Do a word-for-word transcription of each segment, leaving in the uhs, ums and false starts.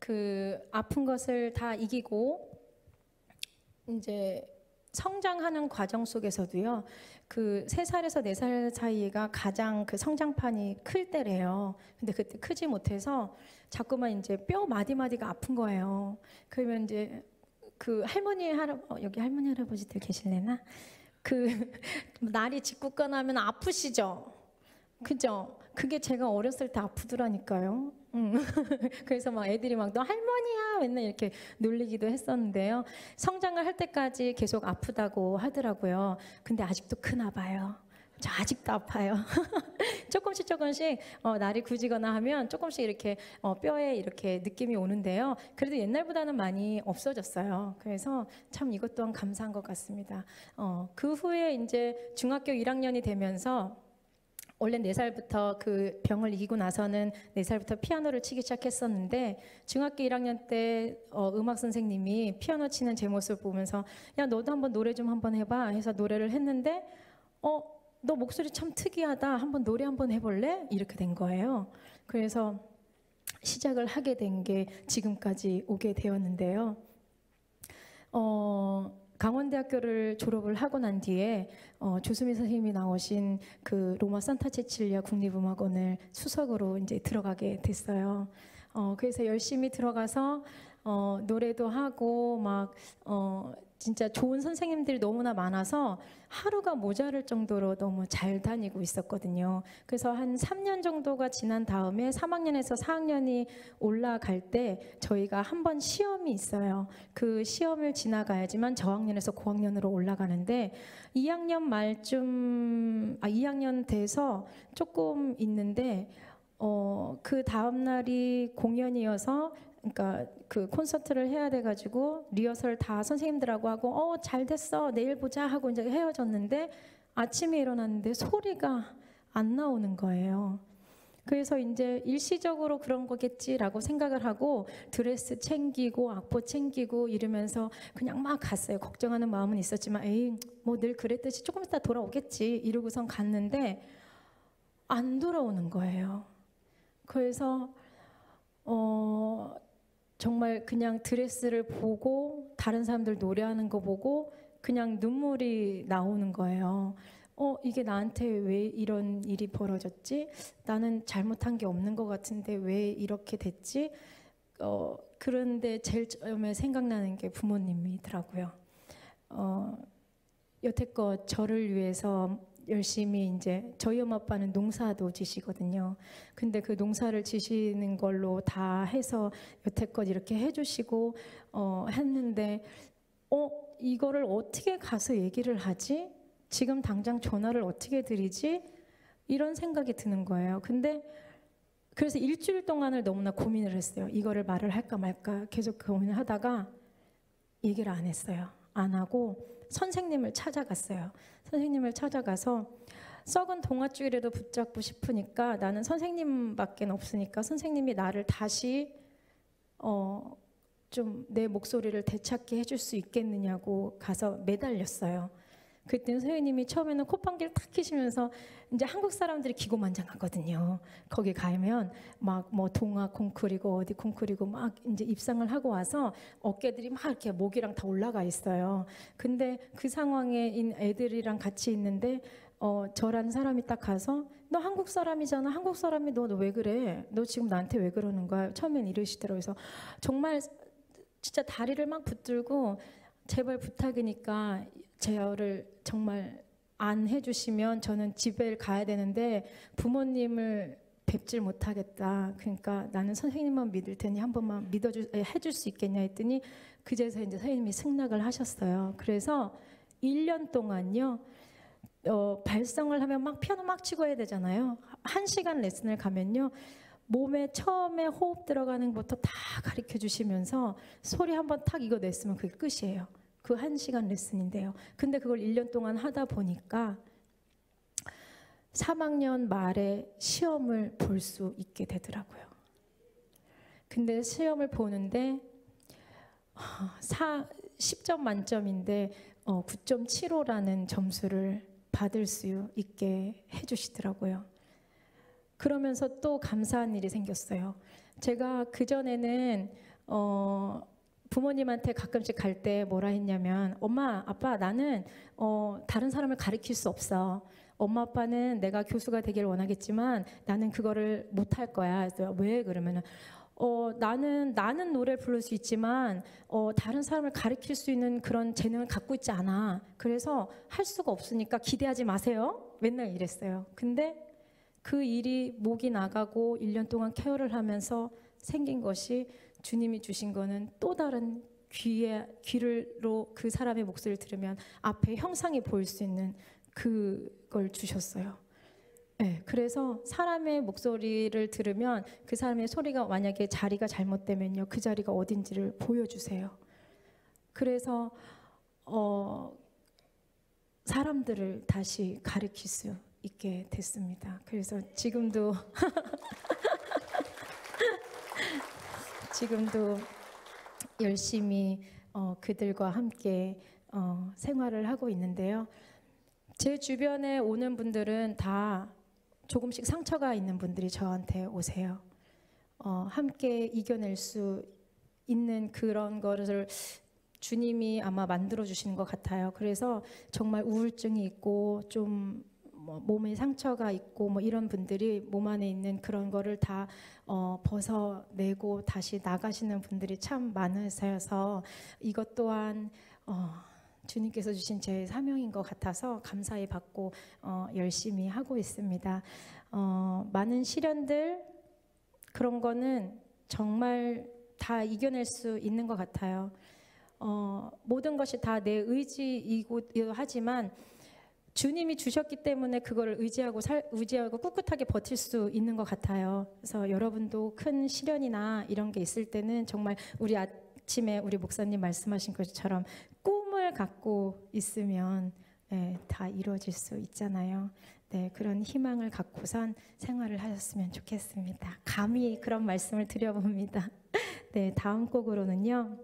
그 아픈 것을 다 이기고 이제 성장하는 과정 속에서도요. 그 세 살에서 네 살 사이가 가장 그 성장판이 클 때래요. 근데 그때 크지 못해서 자꾸만 이제 뼈 마디마디가 아픈 거예요. 그러면 이제 그 할머니 할아 어, 여기 할머니 할아버지들 계실래나? 그 날이 짓궂거나 하면 아프시죠? 그죠? 그게 제가 어렸을 때 아프더라니까요. 음. 그래서 막 애들이 막 너 할머니야 맨날 이렇게 놀리기도 했었는데요. 성장을 할 때까지 계속 아프다고 하더라고요. 근데 아직도 크나 봐요. 저 아직도 아파요. 조금씩 조금씩 어, 날이 굳이거나 하면 조금씩 이렇게 어, 뼈에 이렇게 느낌이 오는데요. 그래도 옛날보다는 많이 없어졌어요. 그래서 참 이것 또한 감사한 것 같습니다. 어, 그 후에 이제 중학교 일 학년이 되면서 원래 네 살부터 그 병을 이기고 나서는 네 살부터 피아노를 치기 시작했었는데 중학교 일 학년 때 어, 음악 선생님이 피아노 치는 제 모습을 보면서 야 너도 한번 노래 좀 한번 해봐 해서 노래를 했는데 어, 너 목소리 참 특이하다 한번 노래 한번 해볼래? 이렇게 된 거예요. 그래서 시작을 하게 된 게 지금까지 오게 되었는데요. 어, 강원대학교를 졸업을 하고 난 뒤에 어, 조수미 선생님이 나오신 그 로마 산타 체칠리아 국립음악원을 수석으로 이제 들어가게 됐어요. 어, 그래서 열심히 들어가서 어, 노래도 하고 막 어, 진짜 좋은 선생님들이 너무나 많아서 하루가 모자랄 정도로 너무 잘 다니고 있었거든요. 그래서 한 삼 년 정도가 지난 다음에 삼 학년에서 사 학년이 올라갈 때 저희가 한 번 시험이 있어요. 그 시험을 지나가야지만 저학년에서 고학년으로 올라가는데 이 학년 말쯤, 아 이 학년 돼서 조금 있는데 어, 그 다음 날이 공연이어서 그러니까 그 콘서트를 해야 돼가지고 리허설 다 선생님들하고 하고 어 잘 됐어 내일 보자 하고 이제 헤어졌는데 아침에 일어났는데 소리가 안 나오는 거예요. 그래서 이제 일시적으로 그런 거겠지라고 생각을 하고 드레스 챙기고 악보 챙기고 이러면서 그냥 막 갔어요. 걱정하는 마음은 있었지만 에이 뭐 늘 그랬듯이 조금 있다 돌아오겠지 이러고선 갔는데 안 돌아오는 거예요. 그래서 어 정말 그냥 드레스를 보고 다른 사람들 노래하는 거 보고 그냥 눈물이 나오는 거예요. 어 이게 나한테 왜 이런 일이 벌어졌지? 나는 잘못한 게 없는 것 같은데 왜 이렇게 됐지? 어 그런데 제일 처음에 생각나는 게 부모님이더라고요. 어 여태껏 저를 위해서 열심히 이제 저희 엄마 아빠는 농사도 지시거든요. 근데 그 농사를 지시는 걸로 다 해서 여태껏 이렇게 해주시고 어, 했는데 어 이거를 어떻게 가서 얘기를 하지? 지금 당장 전화를 어떻게 드리지? 이런 생각이 드는 거예요. 근데 그래서 일주일 동안을 너무나 고민을 했어요. 이거를 말을 할까 말까 계속 고민을 하다가 얘기를 안 했어요. 안 하고 선생님을 찾아갔어요. 선생님을 찾아가서 썩은 동아줄이라도 붙잡고 싶으니까 나는 선생님밖에 없으니까 선생님이 나를 다시 어, 좀 내 목소리를 되찾게 해줄 수 있겠느냐고 가서 매달렸어요. 그때 선생님이 처음에는 콧방귀를 탁 키시면서 이제 한국 사람들이 기고만장하거든요. 거기 가면 막 뭐 동아 콩쿨이고 어디 콩쿨이고 막 이제 입상을 하고 와서 어깨들이 막 이렇게 목이랑 다 올라가 있어요. 근데 그 상황에 있는 애들이랑 같이 있는데 어 저라는 사람이 딱 가서 너 한국 사람이잖아. 한국 사람이 너 왜 그래? 너 지금 나한테 왜 그러는 거야? 처음엔 이러시더라고요. 그래서 정말 진짜 다리를 막 붙들고 제발 부탁이니까 제어를 정말 안 해주시면 저는 집에 가야 되는데 부모님을 뵙질 못하겠다. 그러니까 나는 선생님만 믿을 테니 한 번만 믿어주 해줄 수 있겠냐 했더니 그제서 이제 선생님이 승낙을 하셨어요. 그래서 일 년 동안요. 어, 발성을 하면 막 피아노 막 치고 해야 되잖아요. 한 시간 레슨을 가면요. 몸에 처음에 호흡 들어가는 것부터 다 가르쳐 주시면서 소리 한번 탁 이거 냈으면 그게 끝이에요. 그 한 시간 레슨인데요. 근데 그걸 일 년 동안 하다 보니까 삼 학년 말에 시험을 볼 수 있게 되더라고요. 근데 시험을 보는데 십 점 만점인데 어, 구 점 칠오라는 점수를 받을 수 있게 해주시더라고요. 그러면서 또 감사한 일이 생겼어요. 제가 그전에는 어, 부모님한테 가끔씩 갈 때 뭐라 했냐면 엄마, 아빠 나는 어, 다른 사람을 가르칠 수 없어. 엄마 아빠는 내가 교수가 되기를 원하겠지만 나는 그거를 못할 거야. 그래서 왜? 그러면은 어, 나는 나는 노래 부를 수 있지만 어, 다른 사람을 가르칠 수 있는 그런 재능을 갖고 있지 않아. 그래서 할 수가 없으니까 기대하지 마세요. 맨날 이랬어요. 근데 그 일이 목이 나가고 일 년 동안 케어를 하면서 생긴 것이 주님이 주신 거는 또 다른 귀에, 귀로 그 사람의 목소리를 들으면 앞에 형상이 보일 수 있는 그걸 주셨어요. 네, 그래서 사람의 목소리를 들으면 그 사람의 소리가 만약에 자리가 잘못되면요, 그 자리가 어딘지를 보여주세요. 그래서 어, 사람들을 다시 가르칠 수 있게 됐습니다. 그래서 지금도 지금도 열심히 어, 그들과 함께 어, 생활을 하고 있는데요. 제 주변에 오는 분들은 다 조금씩 상처가 있는 분들이 저한테 오세요. 어, 함께 이겨낼 수 있는 그런 거를 주님이 아마 만들어 주시는 것 같아요. 그래서 정말 우울증이 있고 좀 뭐 몸에 상처가 있고 뭐 이런 분들이 몸 안에 있는 그런 거를 다 어, 벗어내고 다시 나가시는 분들이 참 많으셔서 이것 또한 어, 주님께서 주신 제 사명인 것 같아서 감사히 받고 어, 열심히 하고 있습니다. 어, 많은 시련들 그런 거는 정말 다 이겨낼 수 있는 것 같아요. 어, 모든 것이 다 내 의지이고 하지만 주님이 주셨기 때문에 그걸 의지하고 살, 의지하고 꿋꿋하게 버틸 수 있는 것 같아요. 그래서 여러분도 큰 시련이나 이런 게 있을 때는 정말 우리 아침에 우리 목사님 말씀하신 것처럼 꿈을 갖고 있으면 네, 다 이루어질 수 있잖아요. 네, 그런 희망을 갖고선 생활을 하셨으면 좋겠습니다. 감히 그런 말씀을 드려봅니다. 네, 다음 곡으로는요.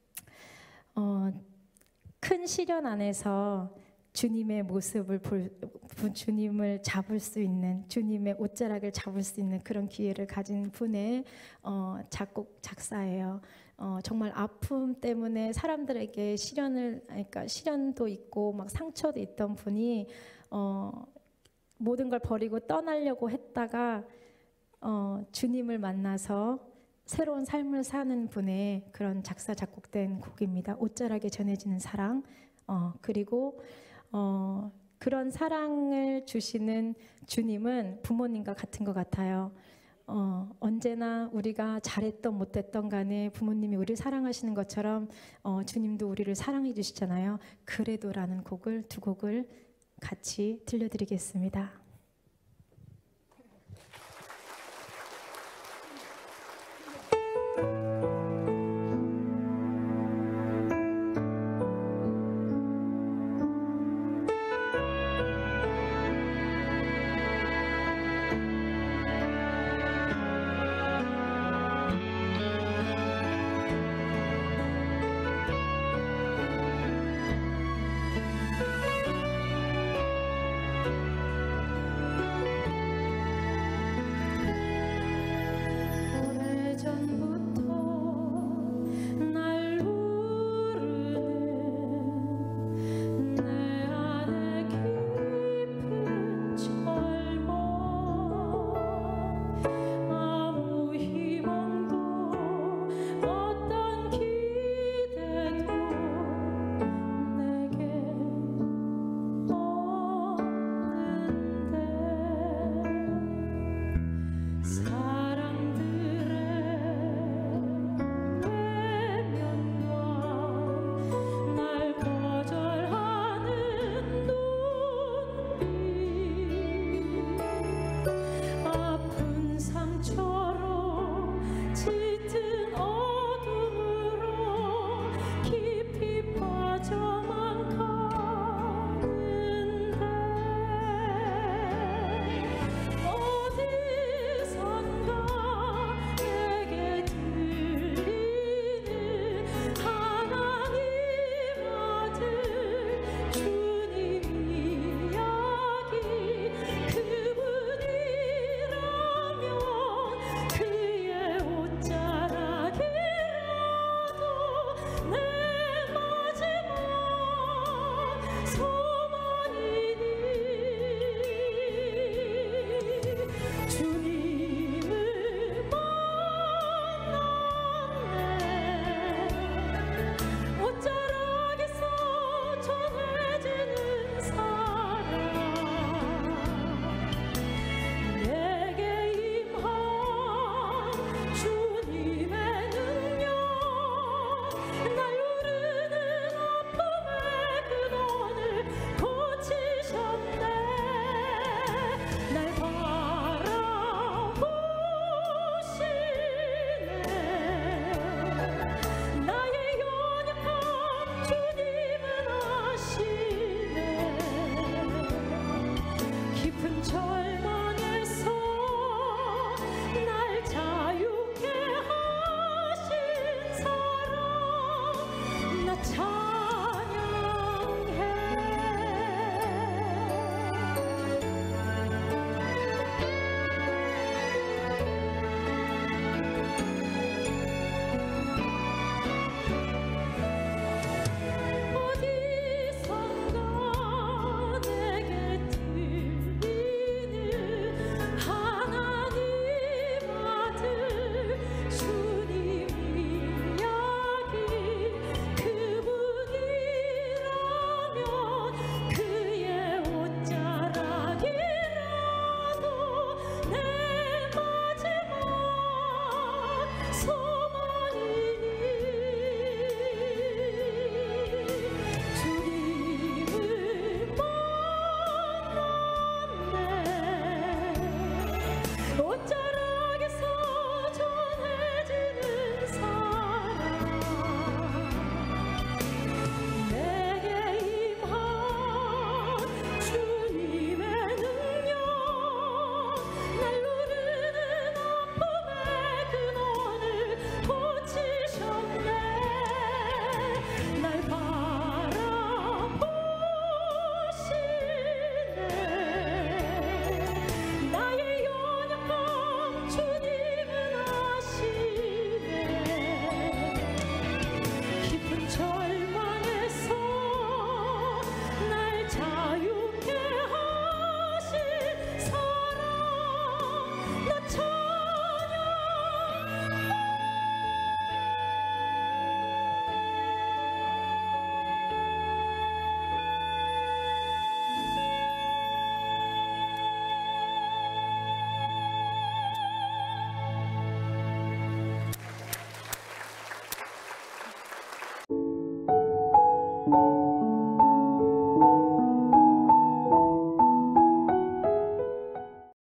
어, 큰 시련 안에서 주님의 모습을 볼, 주님을 잡을 수 있는, 주님의 옷자락을 잡을 수 있는 그런 기회를 가진 분의 어, 작곡 작사예요. 어, 정말 아픔 때문에 사람들에게 시련을, 그러니까 시련도 있고 막 상처도 있던 분이 어, 모든 걸 버리고 떠나려고 했다가 어, 주님을 만나서 새로운 삶을 사는 분의 그런 작사 작곡된 곡입니다. 옷자락에 전해지는 사랑. 어, 그리고 어, 그런 사랑을 주시는 주님은 부모님과 같은 것 같아요. 어, 언제나 우리가 잘했던 못했던 간에 부모님이 우리를 사랑하시는 것처럼 어, 주님도 우리를 사랑해 주시잖아요. 그래도라는 곡을 두 곡을 같이 들려드리겠습니다. 깊은 절망에서 날 자유케 하신 사랑 나 찬양해. 어디선가 내게 들리는 하나님 아들 주님 이야기, 그분이라면 그의 옷자락이라도 내 마지막 소망이니 주님을 만났네. 옷자락에서 전해지는 사랑 내게 임한 주님의 능력 날 누르는 아픔의 근원을 고치셨네. 날 바라보시네. 나의 연약함 주님은 아시네. 깊은 절망에서 날 자유케 하신 사랑 나 찬양. 주